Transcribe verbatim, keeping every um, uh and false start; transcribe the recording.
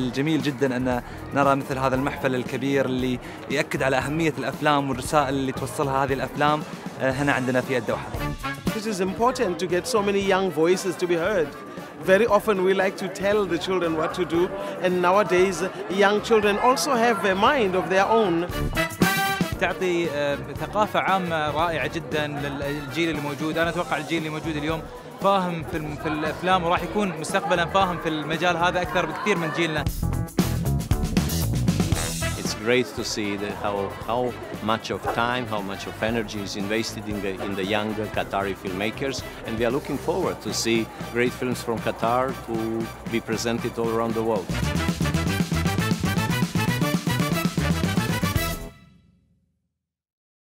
الجميل جدا أن نرى مثل هذا المحفل الكبير اللي يأكد على أهمية الأفلام والرسائل اللي توصلها هذه الأفلام هنا عندنا في الدوحة. It is important to get so many young voices to be heard. Very often we like to tell the children what to do, and nowadays young children also have a mind of their own. تعطي ثقافة عامة رائعة جدا للجيل اللي موجود. أنا أتوقع الجيل اللي موجود اليوم فاهم في في الأفلام وراح يكون مستقبلا فاهم في المجال هذا أكثر بكثير من جيلنا. It's great to see the, how how much of time, how much of energy is invested in the in the young Qatari filmmakers, and we are looking forward to see great films from Qatar to be presented all around the world.